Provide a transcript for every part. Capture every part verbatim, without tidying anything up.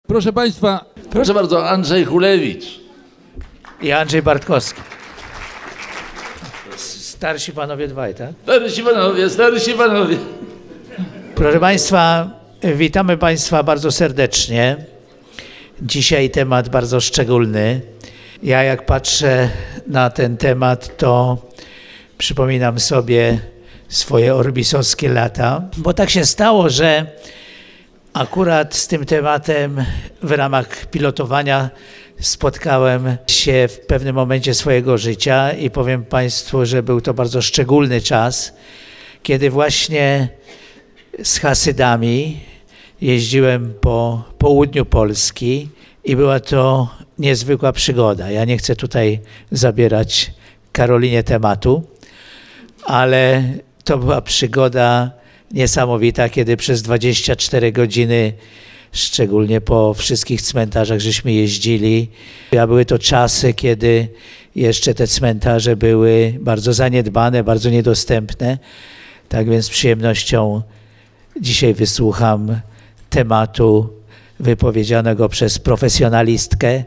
Proszę Państwa. Proszę bardzo, Andrzej Hulewicz. I Andrzej Bartkowski. Starsi panowie dwaj, tak? Starsi panowie, starsi panowie. Proszę Państwa, witamy Państwa bardzo serdecznie. Dzisiaj temat bardzo szczególny. Ja jak patrzę na ten temat, to przypominam sobie swoje orbisowskie lata, bo tak się stało, że akurat z tym tematem w ramach pilotowania spotkałem się w pewnym momencie swojego życia i powiem Państwu, że był to bardzo szczególny czas, kiedy właśnie z Hasydami jeździłem po południu Polski i była to niezwykła przygoda. Ja nie chcę tutaj zabierać Karolinie tematu, ale to była przygoda niesamowita, kiedy przez dwadzieścia cztery godziny, szczególnie po wszystkich cmentarzach, żeśmy jeździli. A były to czasy, kiedy jeszcze te cmentarze były bardzo zaniedbane, bardzo niedostępne. Tak więc z przyjemnością dzisiaj wysłucham tematu wypowiedzianego przez profesjonalistkę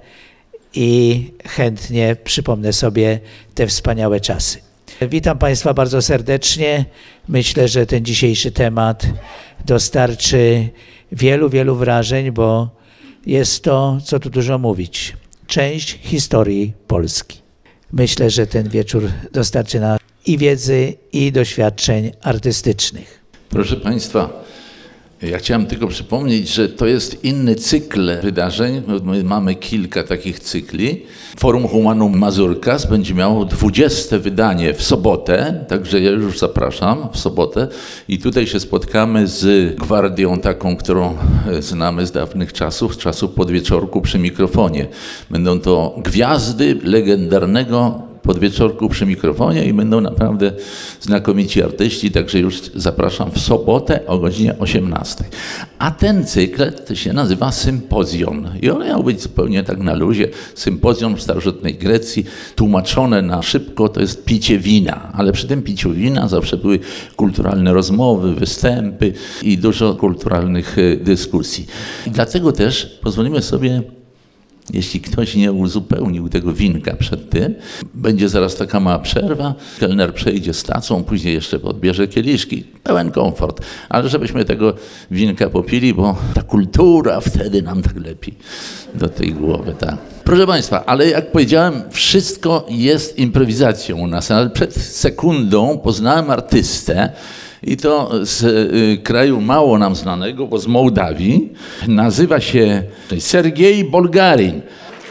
i chętnie przypomnę sobie te wspaniałe czasy. Witam Państwa bardzo serdecznie. Myślę, że ten dzisiejszy temat dostarczy wielu, wielu wrażeń, bo jest to, co tu dużo mówić, część historii Polski. Myślę, że ten wieczór dostarczy nam i wiedzy, i doświadczeń artystycznych. Proszę Państwa, ja chciałem tylko przypomnieć, że to jest inny cykl wydarzeń. My mamy kilka takich cykli. Forum Humanum Mazurkas będzie miało dwudzieste wydanie w sobotę, także ja już zapraszam w sobotę i tutaj się spotkamy z gwardią taką, którą znamy z dawnych czasów, z czasów podwieczorku przy mikrofonie. Będą to gwiazdy legendarnego podwieczorku przy mikrofonie i będą naprawdę znakomici artyści, także już zapraszam w sobotę o godzinie osiemnastej. A ten cykl to się nazywa Sympozjon i on miał być zupełnie tak na luzie. Sympozjon w starożytnej Grecji, tłumaczone na szybko, to jest picie wina, ale przy tym piciu wina zawsze były kulturalne rozmowy, występy i dużo kulturalnych dyskusji. I dlatego też pozwolimy sobie, jeśli ktoś nie uzupełnił tego winka przed tym, będzie zaraz taka mała przerwa, kelner przejdzie z tacą, później jeszcze odbierze kieliszki, pełen komfort, ale żebyśmy tego winka popili, bo ta kultura wtedy nam tak lepi do tej głowy. Tak. Proszę Państwa, ale jak powiedziałem, wszystko jest improwizacją u nas, ale przed sekundą poznałem artystę, i to z y, kraju mało nam znanego, bo z Mołdawii. Nazywa się Sergiej Bolgarin.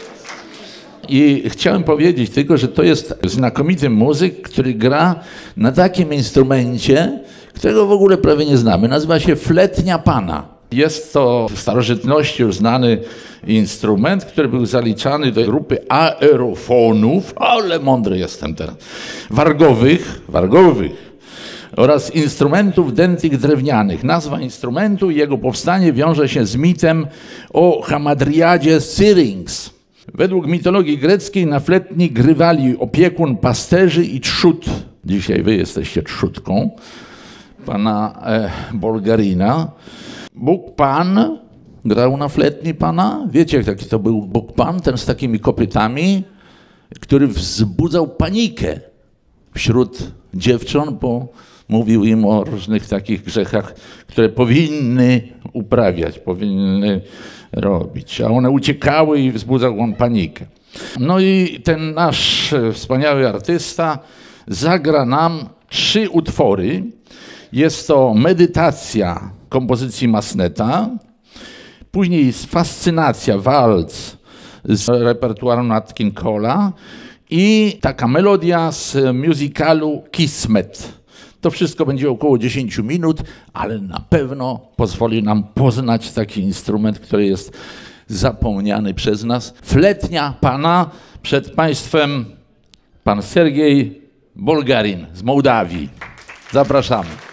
I chciałem powiedzieć tylko, że to jest znakomity muzyk, który gra na takim instrumencie, którego w ogóle prawie nie znamy. Nazywa się fletnia pana. Jest to w starożytności już znany instrument, który był zaliczany do grupy aerofonów, ale mądry jestem teraz, wargowych, wargowych. Oraz instrumentów dętych drewnianych. Nazwa instrumentu i jego powstanie wiąże się z mitem o hamadriadzie Syrinx. Według mitologii greckiej na fletni grywali opiekun pasterzy i trzód. Dzisiaj wy jesteście trzódką pana e, Bolgarina. Bóg Pan grał na fletni pana. Wiecie, jaki to był Bóg Pan? Ten z takimi kopytami, który wzbudzał panikę wśród dziewcząt, bo mówił im o różnych takich grzechach, które powinny uprawiać, powinny robić. A one uciekały i wzbudzał on panikę. No i ten nasz wspaniały artysta zagra nam trzy utwory. Jest to medytacja kompozycji Masneta, później jest fascynacja, walc z repertuaru Nat King Cole'a i taka melodia z musicalu Kismet. To wszystko będzie około dziesięć minut, ale na pewno pozwoli nam poznać taki instrument, który jest zapomniany przez nas. Fletnia pana, przed Państwem pan Sergiej Bolgarin z Mołdawii. Zapraszamy.